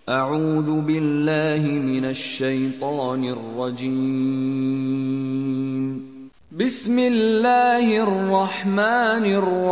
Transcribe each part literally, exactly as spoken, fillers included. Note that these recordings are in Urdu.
اعوذ باللہ من الشیطان الرجیم بسم اللہ الرحمن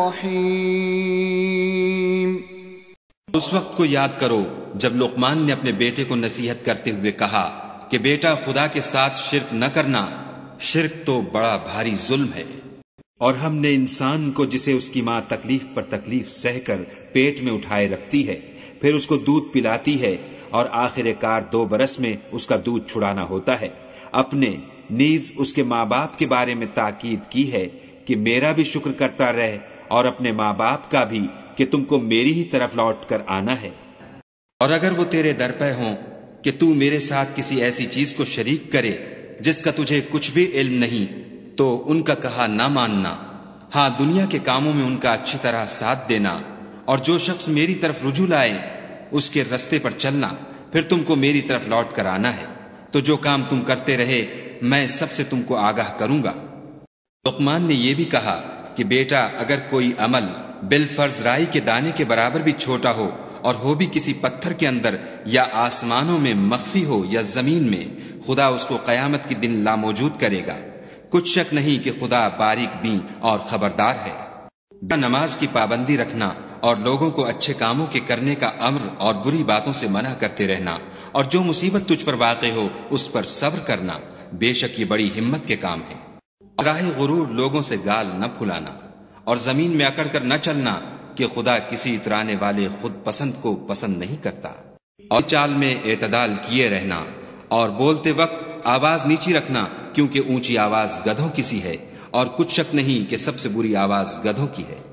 الرحیم۔ اس وقت کو یاد کرو جب لقمان نے اپنے بیٹے کو نصیحت کرتے ہوئے کہا کہ بیٹا خدا کے ساتھ شرک نہ کرنا، شرک تو بڑا بھاری ظلم ہے۔ اور ہم نے انسان کو جسے اس کی ماں تکلیف پر تکلیف سہ کر پیٹ میں اٹھائے رکھتی ہے، پھر اس کو دودھ پلاتی ہے اور آخر کار دو برس میں اس کا دودھ چھڑانا ہوتا ہے، اپنے نیز اس کے ماں باپ کے بارے میں تاکید کی ہے کہ میرا بھی شکر کرتا رہ اور اپنے ماں باپ کا بھی کہ تم کو میری ہی طرف لوٹ کر آنا ہے۔ اور اگر وہ تیرے در پہ ہوں کہ تو میرے ساتھ کسی ایسی چیز کو شریک کرے جس کا تجھے کچھ بھی علم نہیں، تو ان کا کہا نہ ماننا، ہاں دنیا کے کاموں میں ان کا اچھی طرح ساتھ دینا، اور جو شخص میری طرف رجوع لائے اس کے رستے پر چلنا، پھر تم کو میری طرف لوٹ کر آنا ہے، تو جو کام تم کرتے رہے میں سب سے تم کو آگاہ کروں گا۔ لقمان نے یہ بھی کہا کہ بیٹا اگر کوئی عمل بالفرض رائی کے دانے کے برابر بھی چھوٹا ہو اور ہو بھی کسی پتھر کے اندر یا آسمانوں میں مخفی ہو یا زمین میں، خدا اس کو قیامت کے دن لاموجود کرے گا۔ کچھ شک نہیں کہ خدا باریک بین اور خبردار ہے۔ نماز کی پابندی رکھنا اور لوگوں کو اچھے کاموں کے کرنے کا امر اور بری باتوں سے منع کرتے رہنا، اور جو مصیبت تجھ پر واقع ہو اس پر صبر کرنا، بے شک یہ بڑی ہمت کے کام ہے۔ راہ غرور لوگوں سے گال نہ پھلانا، اور زمین میں اکڑ کر نہ چلنا کہ خدا کسی اترانے والے خود پسند کو پسند نہیں کرتا۔ اور چال میں اعتدال کیے رہنا، اور بولتے وقت آواز نیچی رکھنا، کیونکہ اونچی آواز گدھوں کی سی ہے، اور کچھ شک نہیں کہ سب سے بری آواز گدھوں کی ہے۔